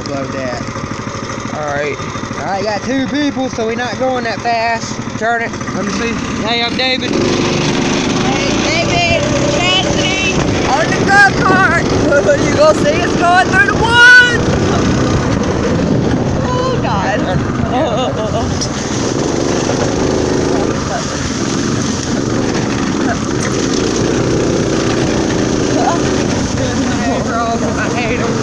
upload that. Alright. Alright, got 2 people, so we're not going that fast. Turn it. Let me see. Hey, I'm David. Hey, David, Chastity, on the go-kart. You gonna see us going through the woods. Oh, God. I hate them.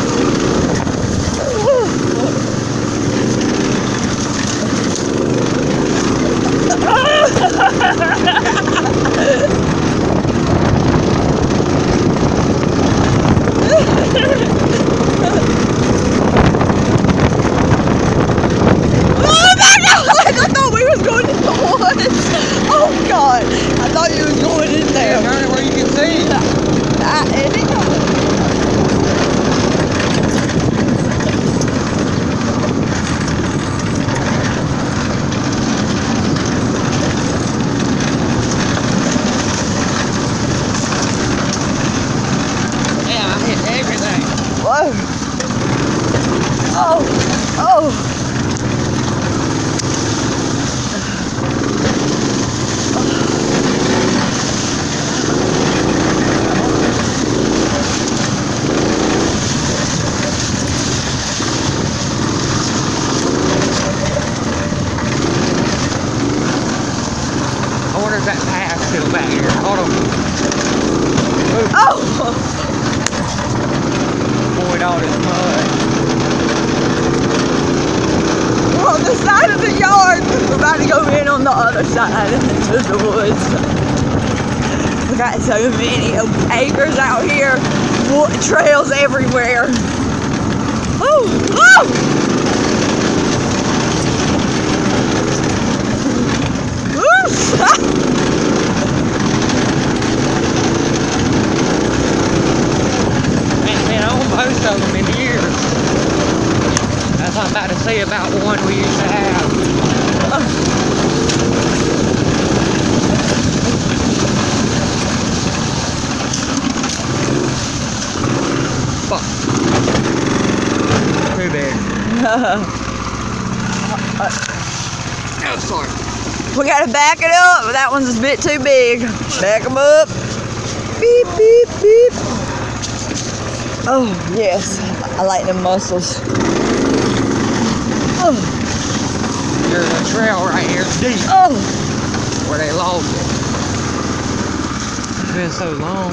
That path still back here. Hold on. Oh! Avoid all this mud. We're on the side of the yard. We're about to go in on the other side into the woods. We got so many acres out here. Trails everywhere. Oh! Oh! Most of them in years. That's what I'm about to say about the one we used to have. Fuck. Too big. Oh, sorry. We gotta back it up. That one's a bit too big. Back them up. Beep, beep, beep. Oh, yes. I like them muscles. Oh. There's a trail right here deep. Oh. Where they logged it. It's been so long.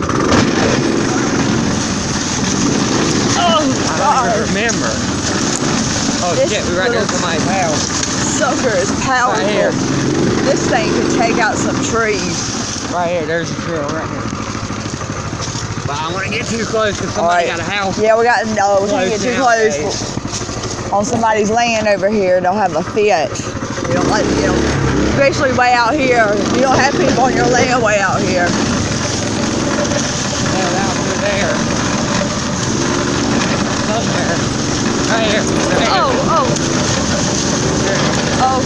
Oh, I don't even remember. Oh, this shit, we right there at somebody's house. Sucker is powerful. Right here. This thing could take out some trees. Right here, there's a trail right here. But I want to get too close because somebody got a house. Yeah, we can't get too close. On somebody's land over here, they'll have a fit. You don't like, especially way out here. You don't have people on your land way out here. Yeah, out through there. Somewhere. Right here. Right here. Oh,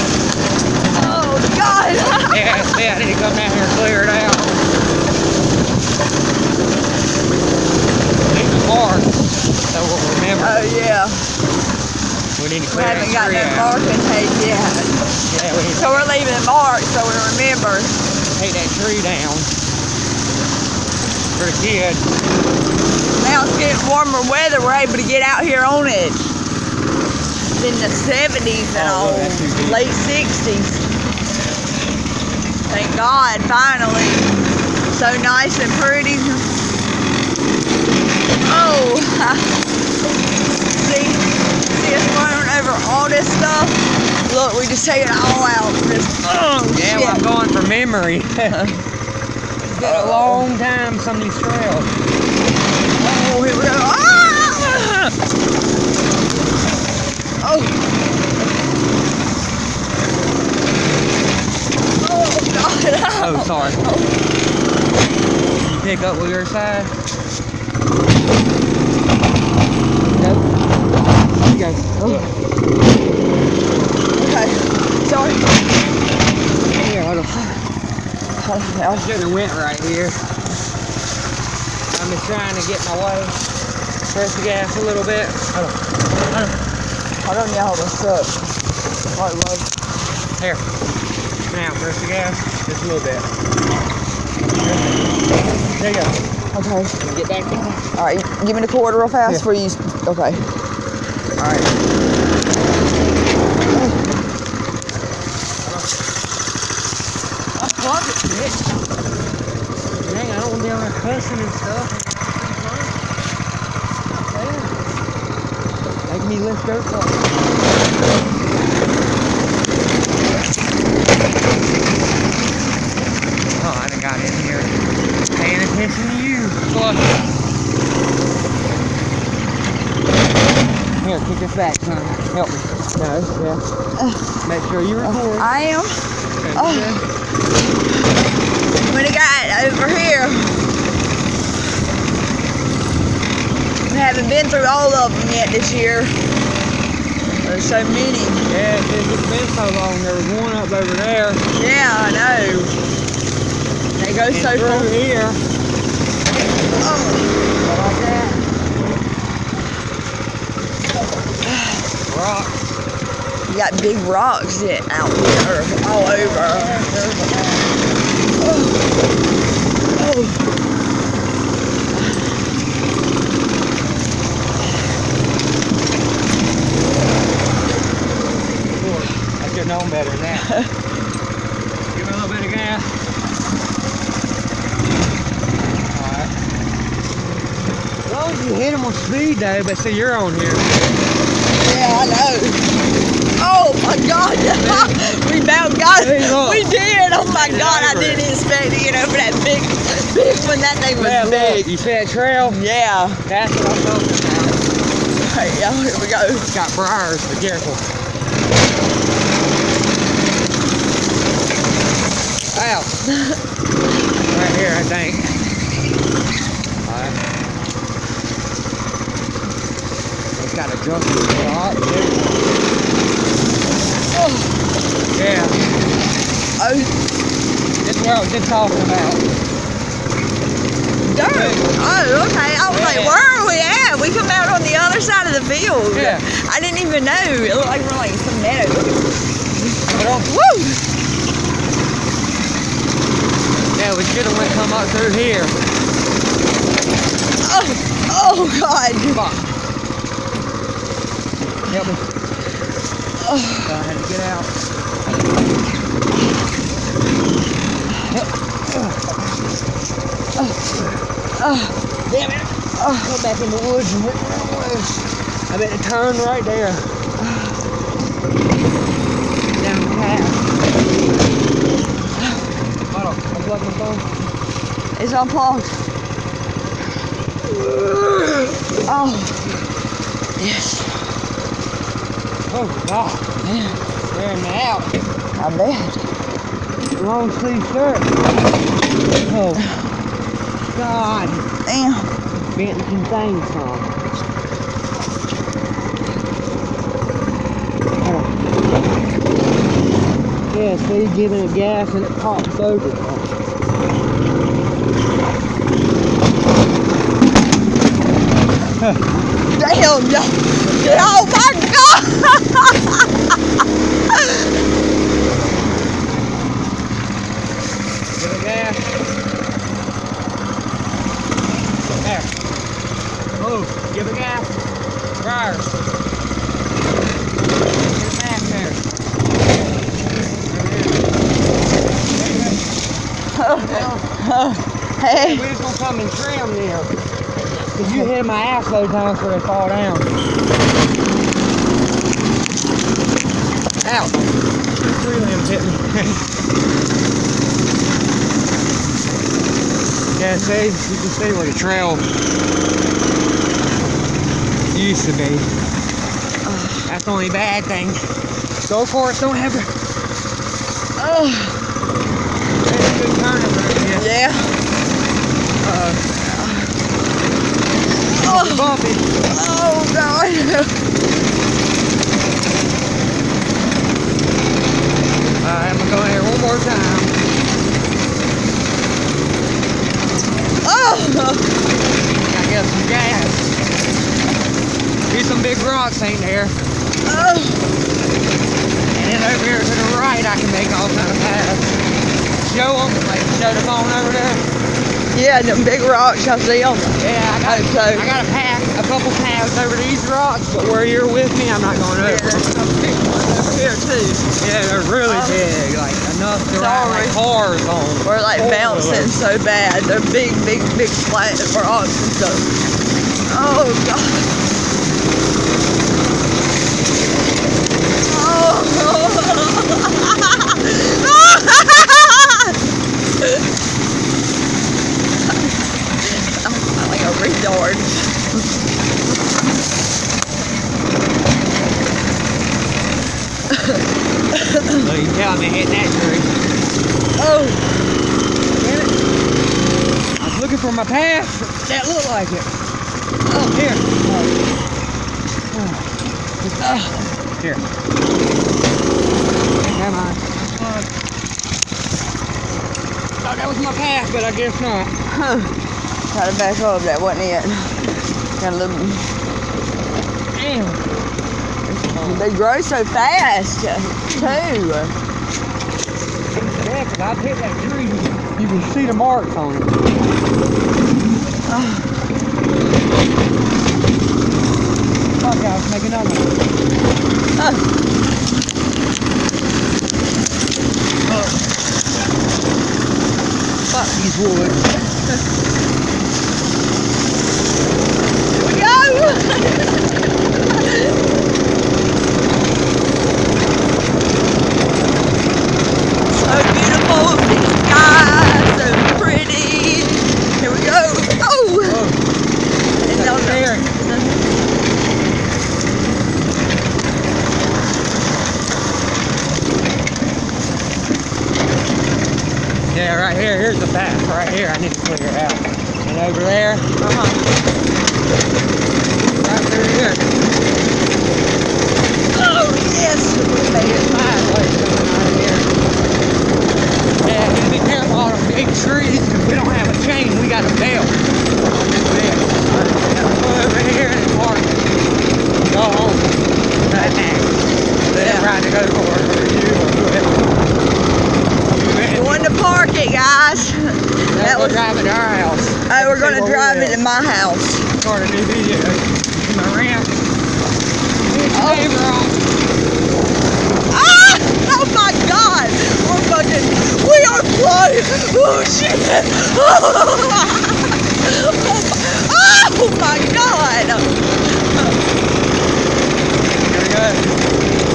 God. Yeah, I need to come down here and clear it out. Mark, so we'll remember. Oh, yeah. We need to We clear haven't got that marking tape yet. Yeah, we need so we're leaving it marked so we remember. Take that tree down. Pretty good. Now it's getting warmer weather. We're able to get out here on it. It's in the 70s and all, late 60s. Thank God, finally. So nice and pretty. Oh, see us running over all this stuff. Look, we just take it all out. Yeah, shit. well, I'm going for memory. It's been a long time, some of these trails. Oh, here we go. Ah! Oh. Oh, God. Oh, sorry. Can you pick up with your side? Nope. You guys. Oh. Okay. Sorry. Here, hold on. I should have went right here. I'm just trying to get my way. Press the gas a little bit. Hold on. Hold on, y'all. What's up? What love? Here. Now, press the gas. Just a little bit. There you go. Okay. Get back in. All right. Give me the cord real fast for you. Okay. All right. Fuck it, bitch. Dang, I don't want to be on there cussing and stuff. Making me lift dirt truck. Oh, I done got in here paying attention to you. Fuck. Here, kick this back, son. Help me. No, yeah. Make sure you record. I am. Okay. What do you got over here? We haven't been through all of them yet this year. There's so many. Yeah, it's been so long. There was one up over there. Yeah, I know. They go so far. Through here. Oh. Like that. Rock. You got big rocks out here, all over. Oh. I should have known better than that. Give me a little bit of gas. Alright. As long as you hit them on speed though, but see you're on here. Yeah, I know. Oh my God! We about got it. We did. Oh my God! I didn't expect to get over that big one. That thing was big. You see that trail? Yeah. That's what I'm talking about. Hey, y'all, here we go. It's got briars, be careful. Ow. Right here, I think. Alright. It's got a jump spot. Oh. Yeah. Oh. This is where I was just talking about. Dirt. Oh, okay. I was like, where are we at? We come out on the other side of the field. Yeah. I didn't even know. It looked like we're like some meadow. Woo! Yeah, we should have went come up through here. Oh God. Fuck. Help me. I had to get out. Damn it. Go back in the woods and went the wrong way. I better turn right there. Down the path. Hold on. Unplug my phone. It's unplugged. Oh. Yes. Oh, God. Man. Wearing me out. I bet. Long sleeve shirt. Oh. God. Damn. Bent some things on. Yeah, see, giving it gas and it pops over. Damn, yo. Oh my God. Give it gas. There. Oh, give it gas. Briars. Get it back there. Hey. We was gonna come and trim there. Cause you hit my ass those times where they fall down. Ow. Three limbs hit me. Yeah, see, you can see where the trail used to be. That's the only bad thing. Go for it, don't have to. Oh. There's a good turning right here. Yeah. Oh. Bumpy. Oh God. Alright, I'm gonna go in here one more time. Oh. Gotta get some gas. These some big rocks ain't there. Oh. And then over here to the right, I can make all kind of paths. Show them, like show them on over there. Yeah, them big rocks, I see them. Yeah, I got a couple paths over these rocks, but where you're with me, I'm not going over. There's some big ones over here too. Yeah, they're really big, like enough to ride like cars on. We're like bouncing so bad. They're big, big, big flat rocks and stuff. Oh God. I'm like a retard. So you tell me hitting that tree. Oh. Damn it. I was looking for my path that looked like it. Oh, here. Here. Come on. Thought that was my path, but I guess not. Try to back up, that wasn't it. Got a little. Damn. They grow so fast, too. Yeah, because I've hit that tree. You can see the marks on it. Fuck, I was making another one. Fuck these woods. Here we go! So beautiful, big sky, so pretty. Here we go. Oh! It's down there. Yeah, right here. Here's the path. Right here. I need to clear it out. And over there. Right through here. Oh, yes! We made it. Yeah, you gotta be careful of them big trees because we don't have a chain. We got a belt. Go over here and park. Go home. Right now. They're trying to go for you or whoever. Going to park it, guys. That was driving to our house. Oh, we're gonna drive it to my house. Start a new video. My ramp. Ah! Oh my God! We are flying! Oh shit! Oh my God! Here we go.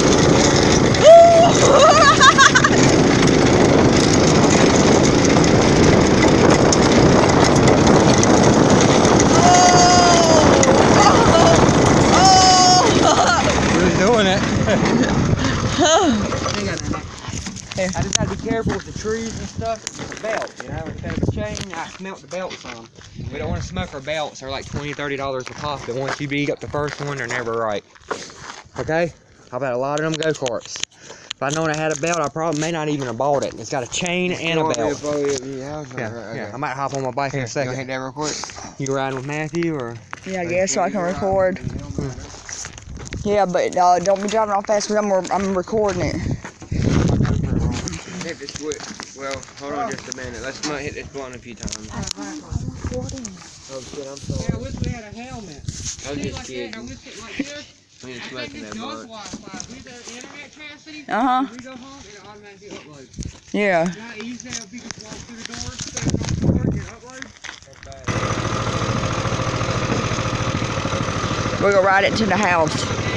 I just gotta be careful with the trees and stuff. It's a belt, you know, instead of a chain, I smelt the belt some. We don't want to smoke our belts. They're like $20, $30 a pop, but once you beat up the first one, they're never right. Okay? I've had a lot of them go-karts. If I'd known I had a belt, I probably may not even have bought it. It's got a chain and a belt. Yeah, I might hop on my bike in a second. You hit that real quick? You riding with Matthew, or? Yeah, I guess so I can record. Yeah, but don't be driving off fast because I'm recording it. Hit this quick. Well, hold on just a minute. Let's not hit this blunt a few times. Oh shit, I'm sorry. Yeah, I wish we had a helmet. I was just kidding. I wish it like this. We ain't smoking that blunt. Wi-Fi. We the internet chastity. Uh-huh. We go home, it automatically uploads. Yeah. Now you say if you can walk through the door, stand on the door, and upload. We're gonna ride it to the house.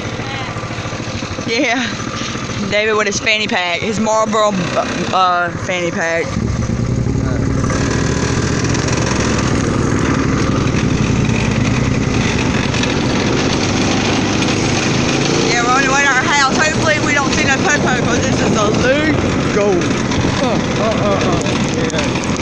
Yeah. David with his fanny pack, his Marlboro fanny pack. Yeah, we're on the way to our house. Hopefully we don't see no popo because this is illegal. Yeah.